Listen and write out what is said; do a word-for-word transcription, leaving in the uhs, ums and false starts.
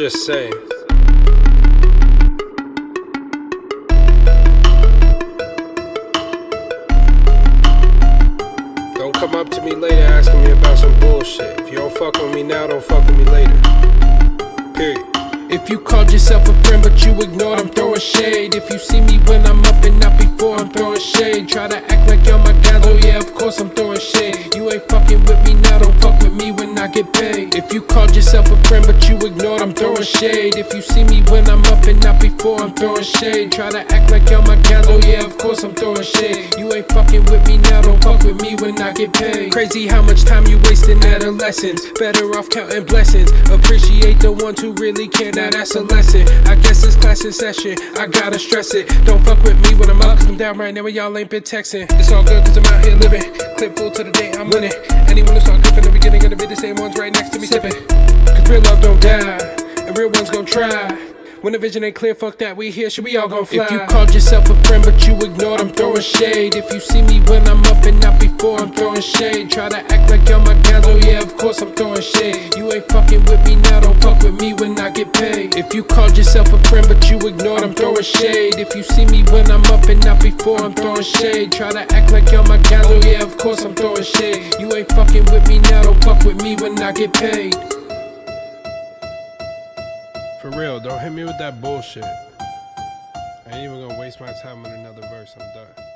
just saying. Don't come up to me later asking me about some bullshit. If you don't fuck with me now, don't fuck with me later. Period. If you called yourself a friend but you ignored, I'm throwing shade. If you see me when I'm up and not before, I'm throwing shade. Try to act like you're my guys, oh yeah, of course I'm throwing shade. You ain't fucking with me now, don't fuck with me when I get paid. If you called yourself a friend but you ignored, I'm throwing shade. If you see me when I'm up and not before, I'm throwing shade. Try to act like you're my guys, oh yeah, of course I'm throwing shade. You ain't fucking with me now, don't fuck with me when I get paid. Crazy how much time you waste in adolescence. Better off counting blessings. Appreciate the ones who really care, now that's a lesson. I guess it's class in session, I gotta stress it. Don't fuck with me when I'm up, cause I'm down right now when y'all ain't been texting. It's all good cause I'm out here living. Clip full to the day I'm winning. Anyone who saw clip in the beginning gonna be the same ones right next to me sipping. Cause real love don't die, and real ones gon' try. When the vision ain't clear, fuck that, we here, shit, we all gon' fly. If you called yourself a friend but you ignored, I'm throwing shade. If you see me when I'm up and not before, I'm throwing shade. Try to act like you're my guys, oh yeah, of course I'm throwing shade. You ain't fucking with me now, don't fuck with me when I get paid. If you called yourself a friend but you ignored, I'm throwing shade. If you see me when I'm up and not before, I'm throwing shade. Try to act like you're my guys, oh yeah, of course I'm throwing shade. You ain't fucking with me now, don't fuck with me when I get paid. For real, don't hit me with that bullshit. I ain't even gonna waste my time with another verse, I'm done.